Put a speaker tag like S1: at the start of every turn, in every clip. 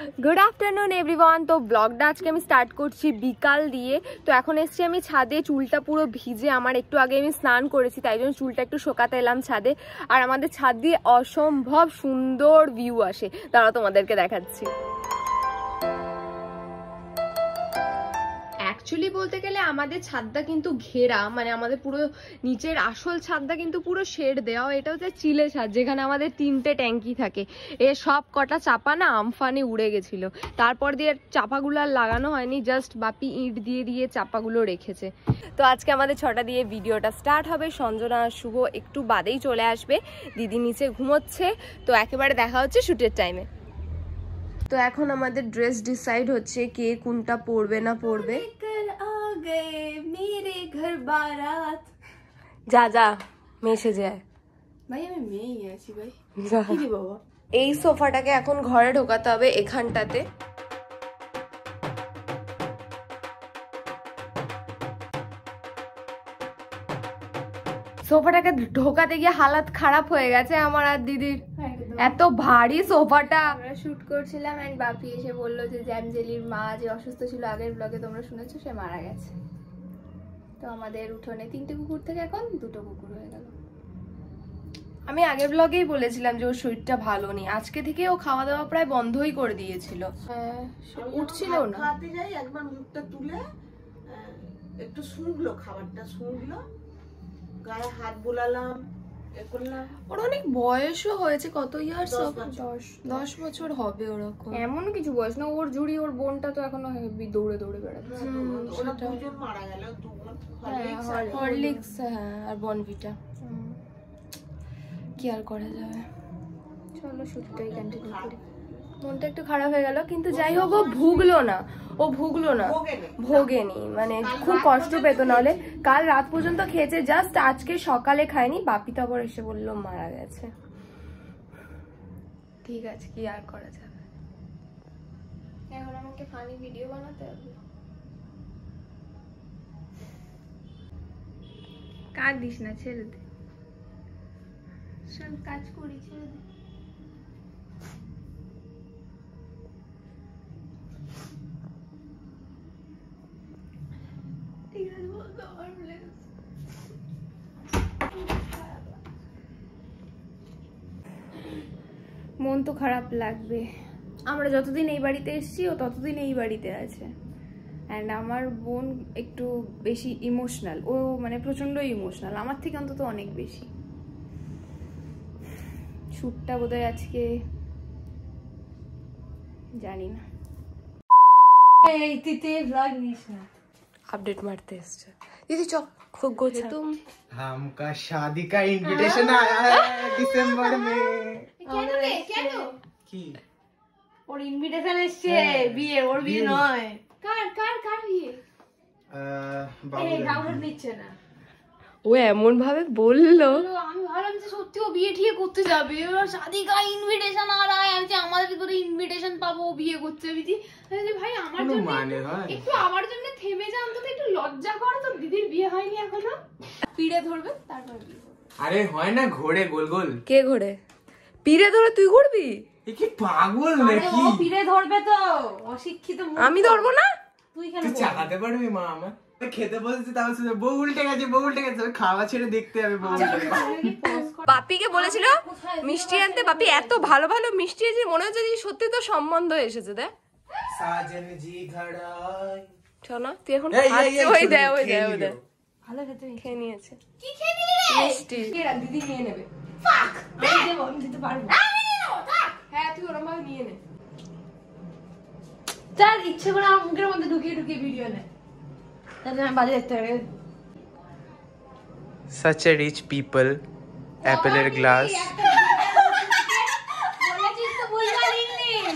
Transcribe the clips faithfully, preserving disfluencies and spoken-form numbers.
S1: Good afternoon everyone. तो ब्लगটা আজকে আমি স্টার্ট করছি বিকাল দিয়ে। তো এখন এসেছি আমি ছাদে, চুলটা পুরো ভিজে, আমার একটু আগে আমি স্নান করেছি, তাই জন্য চুলটা একটু শোকাতে এলাম ছাদে। আর আমাদের ছাদ দিয়ে অসম্ভব সুন্দর ভিউ আসে, তারা তোমাদেরকে দেখাচ্ছি। অ্যাকচুয়ালি বলতে গেলে আমাদের ছাদটা কিন্তু ঘেরা, মানে আমাদের পুরো নিচের আসল ছাদটা কিন্তু পুরো শেড দেওয়া। এটা হচ্ছে চিলে ছাদ, যেখানে আমাদের তিনটে ট্যাঙ্কি থাকে। এ সব কটা চাপা না আমফানে উড়ে গেছিল, তারপর দিয়ে চাপাগুলো আর লাগানো হয়নি, জাস্ট বাপি ইট দিয়ে দিয়ে চাপাগুলো রেখেছে। তো আজকে আমাদের ছটা দিয়ে ভিডিওটা স্টার্ট হবে। সঞ্জনা আর শুভ একটু বাদেই চলে আসবে, দিদি নিচে ঘুমোচ্ছে। তো একেবারে দেখা হচ্ছে শুটের টাইমে। তো এখন আমাদের ড্রেস ডিসাইড হচ্ছে কে কোনটা পরবে না পরবে। মেরে ঘর বারাত যা যা মেসে যায় ভাই, আমি মেয়েই আছি ভাই। বাবা এই সোফাটাকে এখন ঘরে ঢোকাতে হবে এখানটাতে। সোফাটাকে ঢোকাতে গিয়ে হালাত খারাপ হয়ে গেছে আমার আর দিদির, এত ভারী সোফাটা। আমরা শুট করছিলাম এন্ড বাপি এসে বললো যে জ্যামজেলির মা যে অসুস্থ ছিল আগের ব্লগে তোমরা শুনেছো, সে মারা গেছে। তো আমাদের উঠোনে তিনটে কুকুর থেকে এখন দুটো কুকুর হয়ে গেল। আমি আগের ব্লগেই বলেছিলাম যে ওর শরীরটা ভালো নেই, আজকে থেকে ও খাওয়া দাওয়া প্রায় বন্ধই করে দিয়েছিল, উঠছিল না। খাতে যাই একবার মুখটা তুলে একটু শুঁকলো, খাবারটা শুঁকলো, গায়ে হাত বোলালাম, ওর অনেক বয়সও হয়েছে, কত ইয়ার দশ দশ বছর হবে ওরকম, এমন কিছু বয়স না। ওর জুড়ি ওর বোনটা তো এখনো হেভি দৌড়ে দৌড়ে বেড়াচ্ছে। হরলিক্স হ্যাঁ আর বনভিটা, কি আর করা যাবে। চলো শুটটাই কন্টিনিউ করি। মনটা একটু খারাপ হয়ে গেল, কিন্তু যাই হোক ও ভুগলো না, ও ভুগলো না, ভোগেনি, মানে খুব কষ্ট পেত। নাহলে কাল রাত পর্যন্ত খেয়েছে, জাস্ট আজকে সকালে খায়নি। বাপি তো আবার এসে বললো মারা গেছে। ঠিক আছে, কি আর করা যাবে। এখন আমাকে ফানি ভিডিও বানাতে হবে। কাজ দিস না, ছেড়ে দে, সব কাজ করি, ছেড়ে দে। মন তো খারাপ লাগবে। আমরা যতদিন এই বাড়িতে এসেছি ও ততদিন এই বাড়িতে আছে। অ্যান্ড আমার বোন একটু বেশি ইমোশনাল, ও মানে প্রচন্ড ইমোশনাল, আমার থেকে অন্তত অনেক বেশি। শ্যুটটা বোধহয় আজকে জানি না। এই তিতে ব্লগ নিস না, আপডেট মারতে এসছে दीदी। चल खुद गोछा तुम,
S2: हमका शादी का इनविटेशन आया है दिसंबर में।
S1: কেন রে কেন
S2: কি
S1: ওর ইনভিটেশন এসছে? বিয়ে ওর বিয়ে নয়, কার কার কার বিয়ে?
S2: বাবু
S1: এই ডাউনলোড নিচ্ছে না। ও এমন ভাবে বললো, আমি ভাবলাম যে সত্যি ও বিয়ে ঠিক করতে যাবে। ওর শাদি কা ইনভিটেশন আর আয়, আমি যে আমাদের ভিতরে ইনভিটেশন পাবো বিয়ে করতে বিধি। আমি ভাই আমার জন্য
S2: মানে হয়
S1: একটু, আমার জন্য থেমে যা, অন্তত একটু লজ্জা কর। তো দিদির বিয়ে হয়নি এখনো, পিড়ে ধরবে তারপর বিয়ে।
S2: আরে হয় না ঘোড়ে গোল গোল।
S1: কে ঘোড়ে? পিড়ে ধরে তুই ঘুরবি?
S2: এ কি পাগল নাকি?
S1: ও পিড়ে ধরবে তো, অশিক্ষিত। আমি ধরবো না? তুই কেন?
S2: তুই চালাতে পারবি মা? আমার খেতে বসেছি, তাহলে শুনে বউ উল্টে গেছে, বউ উল্টে গেছে, খাওয়া ছেড়ে দেখতে হবে বউ উল্টে গেছে।
S1: বাপিকে বলেছিল মিষ্টি আনতে, বাপি এত ভালো ভালো মিষ্টি আছে, মনে হচ্ছে যে সত্যি তো সম্বন্ধ এসেছে। দেখ
S2: সাজন জি ঘড়াই,
S1: শোনো তুই এখন খাচ্ছিস, ওই দে ওই দে ওই দে ভালো খেতে খেয়ে নিয়েছে। কি খেয়ে নিলি রে? মিষ্টি। কে রাখ, দিদি নিয়ে নেবে। ফাক দে, আমি দেব, আমি দিতে পারবো। আমি নিয়ে নেব, থাক। হ্যাঁ তুই ওরকম ভাবে নিয়ে নে। তার ইচ্ছে করে আমার মুখের মধ্যে ঢুকিয়ে ঢুকিয়ে ভিডিও নে, তাহলে আমি বাজে দেখতে হবে।
S2: Such a rich people, apple এর গ্লাস।
S1: বলেছিস তো বুঝবার ইংলিশ।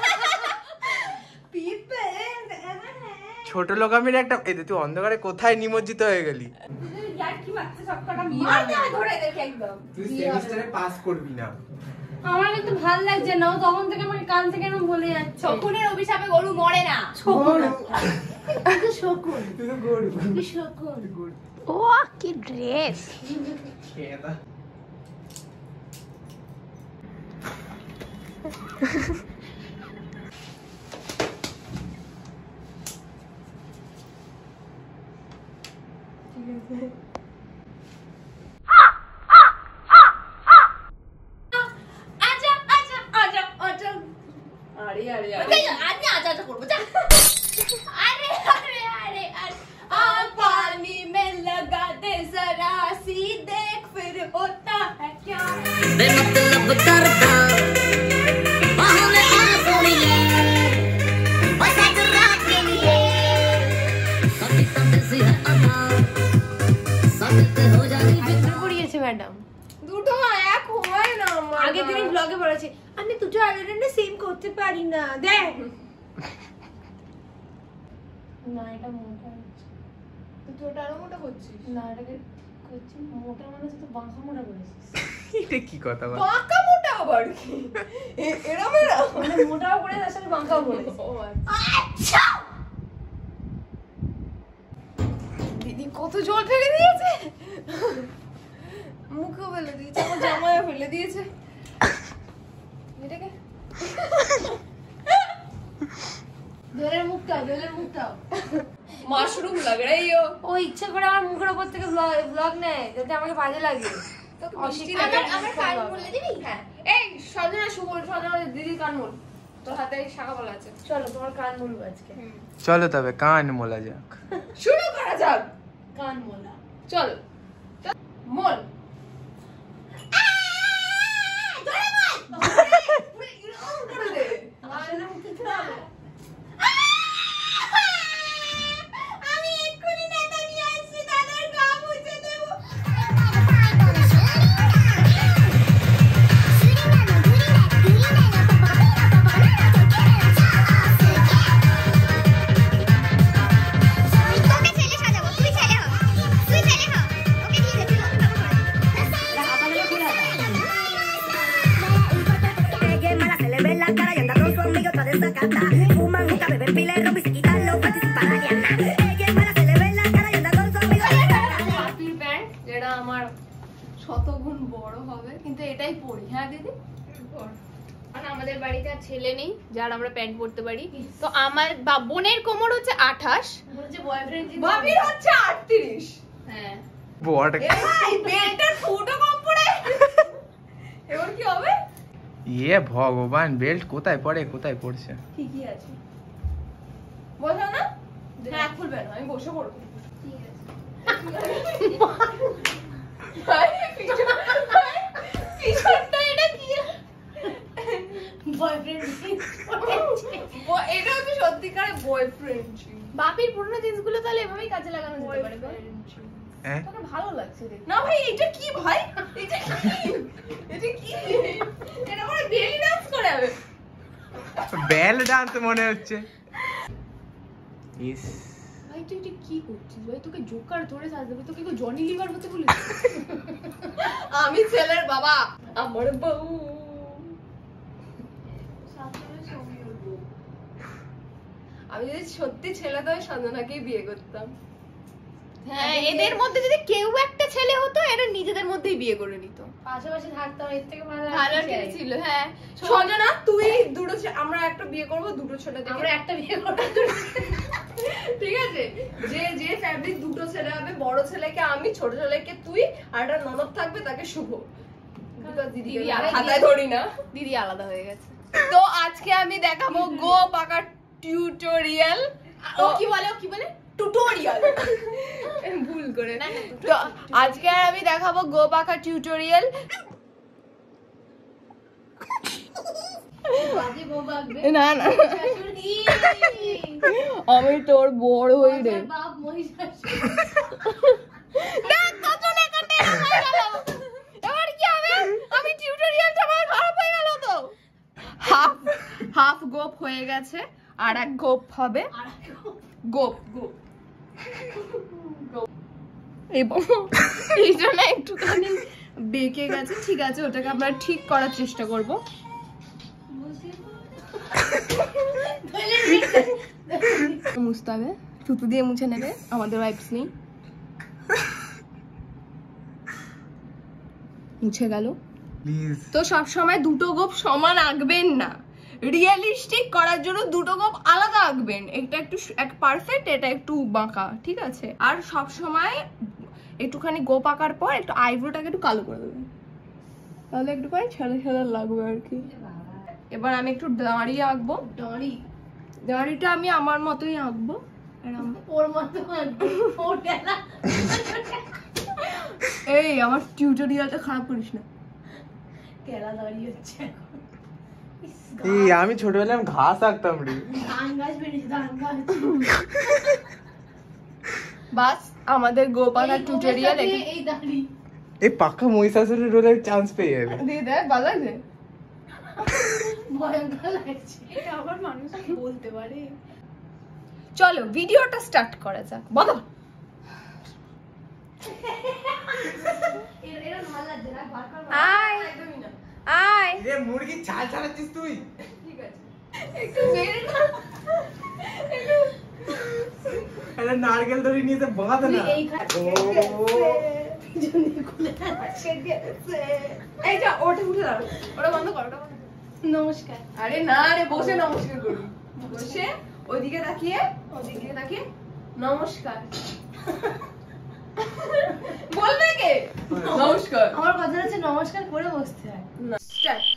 S1: পিপল
S2: ছোট লোকামির একটা, এই তুই অন্ধকারে কোথায় নিমজ্জিত হয়ে গেলি?
S1: ইয়ার কি মারতে সবকটা মার দে, ধরে দেখে একদম।
S2: তুই সেমিস্টারে পাস করবি না।
S1: আমার কিন্তু ভালো লাগছে না, ও তখন থেকে আমাকে কান থেকে এরকম বলে যাচ্ছে। শকুনের অভিশাপে গরু মরে না। শকুন তুই শকুন, তুই তো গরু, তুই শকুন। ও কি ড্রেস!
S2: খেদা
S1: अरे अरे आदमी आजा आजा करबो जा अरे अरे अरे अरे आ पानी में लगा दे जरा सी देख फिर होता है क्या बेमतलब करता बाहों में आंसू लिए बस एक रात के लिए कभी तक से अदा सबते हो जानी ভিতরে পড়িয়েছে ম্যাডাম দুটো এক হয় না আমার আগে দিন ব্লগে পড়েছে আমি দুটো আইল্যান্ডে সেম করতে পারি না দেখ না এটা মোটা তুই তো ওটা আরো মোটা করছিস না এটাকে করছিস মোটা মানে তো বাঁকা মোটা করেছিস
S2: এটা কি কথা বল
S1: বাঁকা মোটা আবার কি এরা মেরা মানে মোটাও করে আসলে বাঁকাও করে আচ্ছা দিদি কত জল ফেলে দিয়েছে মুখে ফেলে দিয়েছে আমার জামায় ফেলে দিয়েছে এটাকে জলের মুখটাও জলের মুখটাও মাশরুম লাগ রही हो ও ইচ্ছা করে আমার মুখের উপর থেকে ব্লগ নেয় যাতে আমাকে বাজে লাগে আমার আমার কান বলে দিবি হ্যাঁ এই সজনা সুবল সজনা দিদি কান বল তোর হাতে শাখা বলা আছে চলো তোমার কান বলবো আজকে
S2: চলো তবে কান মোলা যাক
S1: শুরু করা যাক কান মোলা চল মোল আমি এক্ষুনি নেতা নিয়ে আসছি দাদার গা মুছে দেবো শতগুণ বড় হবে কিন্তু এটাই পরি হ্যাঁ দিদি আমাদের বাড়িতে আর ছেলে নেই যার আমরা প্যান্ট পরতে পারি তো আমার বোনের কোমর হচ্ছে আঠাশ ভাবির হচ্ছে আটত্রিশ হ্যাঁ
S2: বড়
S1: এই বেল্টটা ছোট কম পড়ে এবার কি হবে
S2: ইয়ে ভগবান বেল্ট কোথায় পড়ে কোথায় পড়ছে
S1: ঠিকই আছে বসো না হ্যাঁ খুলবে না আমি বসে পড়বো ঠিক আছে পিছনটা এটা কি বয়ফ্রেন্ড এটা হচ্ছে সত্যিকারের বয়ফ্রেন্ড বাপির পুরনো জিনিসগুলো তাহলে এভাবেই কাজে লাগানো যেতে পারে তোকে ভালো লাগছে দেখতে না ভাই এটা কি ভাই এটা কি এটা কি এটা মানে বেলি ডান্স করে হবে
S2: বেল ডান্স মনে হচ্ছে ইস
S1: ভাই তুই এটা কি করছিস ভাই তোকে জোকার ধরে সাজ দেবে তোকে কেউ জনি লিভার হতে বলেছে আমি ছেলের বাবা আমার বউ আমি যদি সত্যি ছেলে তো সঞ্জনাকেই বিয়ে করতাম হ্যাঁ এদের মধ্যে যদি কেউ একটা ছেলে হতো এরা নিজেদের মধ্যেই বিয়ে করে নিত পাশাপাশি থাকতাম এর থেকে ভালো ভালো ছিল হ্যাঁ সঞ্জনা তুই দুটো আমরা একটা বিয়ে করব দুটো ছেলে দেখে আমরা একটা বিয়ে করব ঠিক আছে যে যে ফ্যামিলি দুটো ছেলে হবে বড় ছেলেকে আমি ছোট ছেলেকে তুই আর একটা ননদ থাকবে তাকে শুভ দিদি হাতায় ধরি না দিদি আলাদা হয়ে গেছে তো আজকে আমি দেখাবো গো পাকা টিউটোরিয়াল ও কি বলে ও কি বলে টিউটোরিয়াল ভুল করে তো আজকে আমি দেখাবো গো পাকা টিউটোরিয়াল না না আমি তোর বড় হই রে এবার কি হবে আমি টিউটোরিয়ালটা আমার খারাপ হয়ে গেল তো হাফ হাফ গোপ হয়ে গেছে আর এক গোপ হবে গোপ গোপ এবং এই জন্য একটুখানি বেঁকে গেছে ঠিক আছে ওটাকে আমরা ঠিক করার চেষ্টা করব মুছতে হবে থুতু দিয়ে মুছে নেবে আমাদের ওয়াইপস নেই মুছে গেল তো সব সময় দুটো গোপ সমান আঁকবেন না রিয়েলিস্টিক করার জন্য দুটো গোপ আলাদা আঁকবেন এটা একটু এক পারফেক্ট এটা একটু বাঁকা ঠিক আছে আর সব সময় একটুখানি গোপ আঁকার পর একটু আইব্রোটাকে একটু কালো করে দেবে, তাহলে একটুখানি সাদা সাদা লাগবে আর কি। এবার আমি একটু দাঁড়িয়ে আঁকবো, দাঁড়ি দাঁড়িটা আমি আমার মতোই আঁকবো, ওর মতো এই আমার টিউটোরিয়ালটা খারাপ করিস না। কেলা দাঁড়িয়ে হচ্ছে
S2: এই আমি ছোটবেলায় ঘাস আঁকতাম রে,
S1: ধান গাছ বেরিয়েছে, ধান গাছ। বাস আমাদের গোপালার টিউটোরিয়াল এই দাঁড়ি
S2: এই পাক্কা মহিষাসুরের রোলে চান্স পেয়ে যাবে।
S1: দিয়ে দেখ ভালো লাগছে, ভয়ঙ্কর লাগছে, এটা আবার মানুষ বলতে পারে। চলো ভিডিওটা স্টার্ট করা যাক। বলো আয় আয়
S2: রে মুরগি ছাল ছাড়াচ্ছিস তুই?
S1: ঠিক আছে একটু মেরে না, একটু
S2: আরে নারকেল দড়ি নিয়ে তো বাঁধ না।
S1: এই যা ওটা উঠে দাও, ওটা বন্ধ কর, ওটা বন্ধ কর। নমস্কার। আরে না রে, বসে নমস্কার করি, বসে ওইদিকে তাকিয়ে, ওইদিকে তাকিয়ে নমস্কার বলবে কে? নমস্কার। আমার কথা হচ্ছে নমস্কার করে বসতে হয়। স্টার্ট।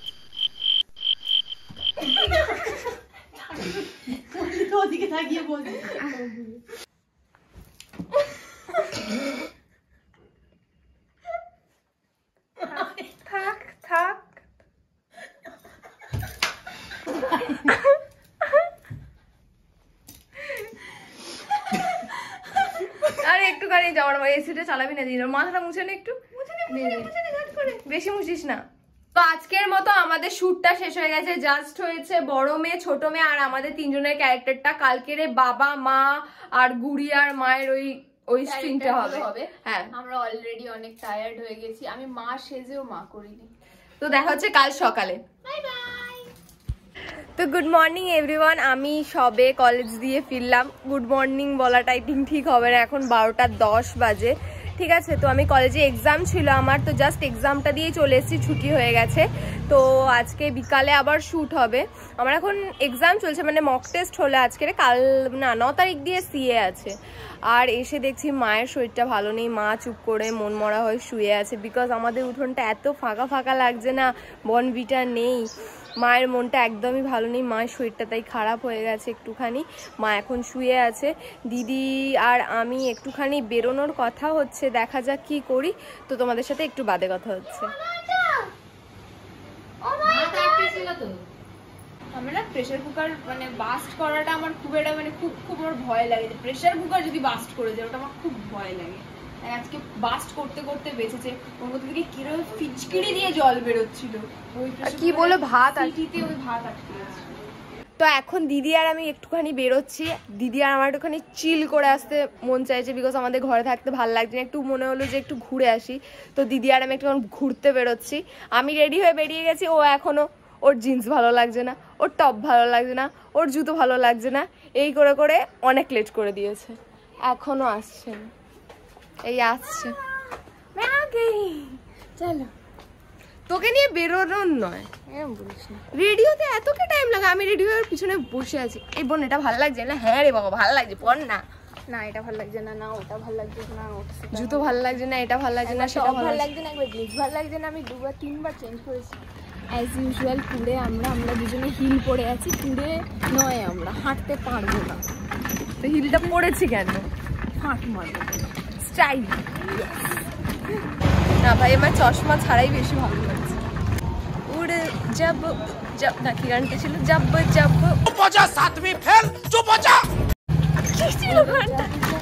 S1: ওদিকে তাকিয়ে বলবে। থাক থাক আরে একটুখানি যাওয়ার এসিটা চালাবি না, দিন মাথাটা মুছে নে একটু, বেশি মুছিস না। তো আজকের মতো আমাদের শুটটা শেষ হয়ে গেছে, জাস্ট হয়েছে বড় মেয়ে, ছোট মেয়ে আর আমাদের তিনজনের ক্যারেক্টারটা। কালকের বাবা মা আর গুড়ি আর মায়ের ওই ওই স্ট্রিংটা হবে। হ্যাঁ আমরা অলরেডি অনেক টায়ার্ড হয়ে গেছি, আমি মা সেজেও মা করিনি। তো দেখা হচ্ছে কাল সকালে, বাই বাই। তো গুড মর্নিং এভরিওয়ান, আমি সবে কলেজ দিয়ে ফিরলাম। গুড মর্নিং বলাটাই ঠিক ঠিক হবে না, এখন বারোটা দশ বাজে, ঠিক আছে। তো আমি কলেজে এক্সাম ছিল আমার, তো জাস্ট এক্সামটা দিয়েই চলে এসেছি, ছুটি হয়ে গেছে। তো আজকে বিকালে আবার শ্যুট হবে। আমার এখন এক্সাম চলছে, মানে মক টেস্ট হলে আজকের, কাল না ন তারিখ দিয়ে সিএ আছে। আর এসে দেখছি মায়ের শরীরটা ভালো নেই, মা চুপ করে মন মরা হয়ে শুয়ে আছে, বিকজ আমাদের উঠোনটা এত ফাঁকা ফাঁকা লাগছে না, বনভিটা নেই, মায়ের মনটা একদমই ভালো নেই, মায়ের শরীরটা তাই খারাপ হয়ে গেছে একটুখানি, মা এখন শুয়ে আছে। দিদি আর আমি একটুখানি বেরোনোর কথা হচ্ছে, দেখা যাক কি করি। তো তোমাদের সাথে একটু বাদে কথা হচ্ছে। আমার না প্রেসার কুকার মানে বাস্ট করাটা আমার খুব একটা মানে খুব খুব আমার ভয় লাগে, প্রেসার কুকার যদি বাস্ট করে যায় ওটা আমার খুব ভয় লাগে। আজকে বাস্ট করতে করতে বেঁচেছে, ওর মধ্যে থেকে কিরকম ফিচকিরি দিয়ে জল বেরোচ্ছিল, ওই কি বলে ভাত আটিতে ওই ভাত আটকে গেছে। তো এখন দিদি আর আমি একটুখানি বেরোচ্ছি, দিদি আর আমার একটুখানি চিল করে আসতে মন চাইছে, বিকজ আমাদের ঘরে থাকতে ভালো লাগছে না, একটু মনে হলো যে একটু ঘুরে আসি। তো দিদি আর আমি একটু ঘুরতে বেরোচ্ছি। আমি রেডি হয়ে বেরিয়ে গেছি, ও এখনো ওর জিন্স ভালো লাগছে না, ওর টপ ভালো লাগছে না, ওর জুতো ভালো লাগছে না, এই করে করে অনেক লেট করে দিয়েছে, এখনো আসছে না, এই আসছে। চলো তোকে নিয়ে বেরোনোর নয়, রেডিওতে এত কি টাইম লাগে, আমি রেডিওর পিছনে বসে আছি। এই বোন এটা ভালো লাগছে না, হ্যাঁ রে বাবা ভালো লাগছে, পর না, না এটা ভালো লাগছে না, না ওটা ভালো লাগছে না, জুতো ভালো লাগছে না, এটা ভালো লাগছে না, সেটা ভালো লাগছে না, একবার জিন্স ভালো লাগছে না, আমি দুবার তিনবার চেঞ্জ করেছি। অ্যাজ ইউজুয়াল টুডে আমরা আমরা দুজনে হিল পরে আছি, টুডে নয় আমরা হাঁটতে পারবো না, তো হিলটা পরেছি কেন, হাঁট মারবো স্টাইল। না ভাই আমার চশমা ছাড়াই বেশি ভালো লাগছে। উড়ে যাব যাব না, কি গানটা ছিল, যাব যাব পচা সাতवीं ফেল চুপ হো যা, কি ছিল গানটা,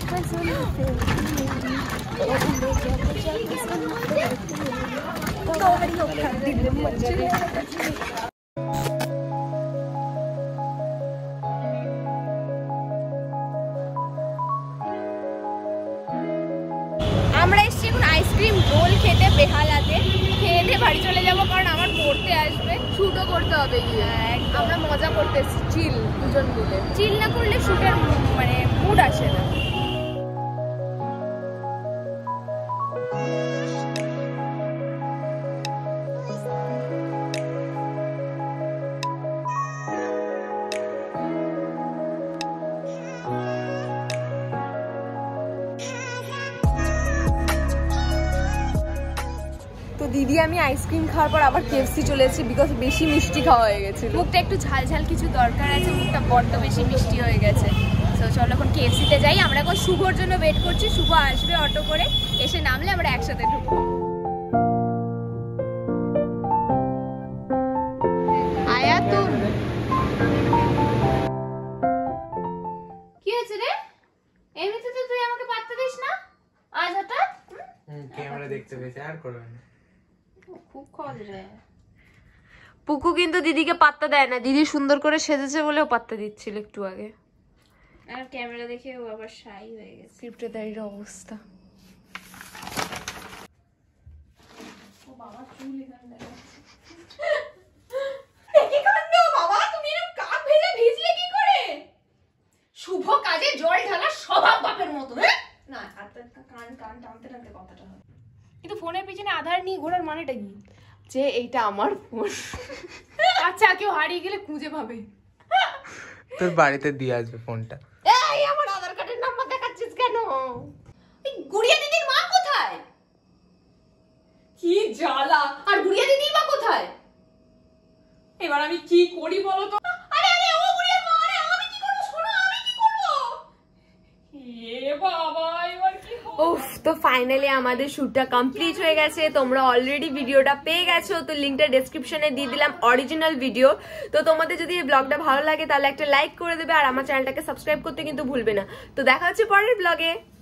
S1: আমরা এসছি এখন আইসক্রিম রোল খেতে বেহালাতে, খেয়ে দিয়ে বাড়ি চলে যাবো, কারণ আমার পড়তে আসবে, শুটও করতে হবে গিয়ে। আমরা মজা করতে এসছি, চিল দুজন মিলে, চিল না করলে শুটের মানে মুড আসে না। দিদি আমি আইসক্রিম খাওয়ার পর আবার কেএফসি চলে এসেছি বিকজ বেশি মিষ্টি খাওয়া হয়ে গেছে। মুখটা একটু ঝাল ঝাল কিছু দরকার আছে, মুখটা বড্ড বেশি মিষ্টি হয়ে গেছে। তো চলো এখন কেএফসিতে যাই। আমরা এখন শুভর জন্য ওয়েট করছি, শুভ আসবে অটো করে, এসে নামলে আমরা একসাথে ঢুকবো। আয়া তো কি হয়েছে রে? এমনিতে তো তুই আমাকে পাত্তা দিস না, আজ হঠাৎ
S2: ক্যামেরা দেখতে পেয়েছে আর করবে না।
S1: খুব খোঁজ রে। পুকু কিন্তু দিদিকে পাত্তা দেয় না, দিদি সুন্দর করে সেজেছে বলেও পাত্তা দিচ্ছিল একটু আগে, আর ক্যামেরা দেখে ও আবার শাই হয়ে গেছে। ক্রিপ্টোদারির অবস্থা। ও বাবা চুল এখানে দেখা যাচ্ছে। কি কাণ্ড বাবা, তুমি এরকম কাক ভেজা ভিজলে কি করে? শুভ কাজে জল ঢালা স্বভাব বাপের মতো। হ্যাঁ না, কান কান টানতে টানতে কথাটা হবে। কিন্তু ফোনের পিছনে আধার নিয়ে ঘোরার মানেটা কি? যে এইটা আমার ফোন। আচ্ছা কেউ হারিয়ে গেলে খুঁজে পাবে।
S2: তোর বাড়িতে দিয়ে আসবে ফোনটা।
S1: এই আমার আধার কার্ডের নাম্বার দেখাচ্ছিস কেন? এই গুড়িয়া দিদির মা কোথায়? কি জ্বালা! আর গুড়িয়া দিদি মা কোথায়? এবার আমি কি করি বলো তো? আরে আরে ও গুড়িয়ার মা, আরে আমি কি করব? শোনো আমি কি করব? এ বাবা এবার কি হবে? উফ, তো ফাইনালি আমাদের শুটটা কমপ্লিট হয়ে গেছে। তোমরা অলরেডি ভিডিওটা পেয়ে গেছো, তো লিংকটা ডেসক্রিপশনে দিয়ে দিলাম অরিজিনাল ভিডিও। তো তোমাদের যদি এই ব্লগটা ভালো লাগে তাহলে একটা লাইক করে দেবে, আর আমার চ্যানেলটাকে সাবস্ক্রাইব করতে কিন্তু ভুলবে না। তো দেখা হচ্ছে পরের ব্লগে।